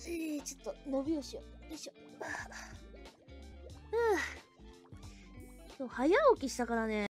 ちょっと伸びをしよう。よいしょ。今日早起きしたからね。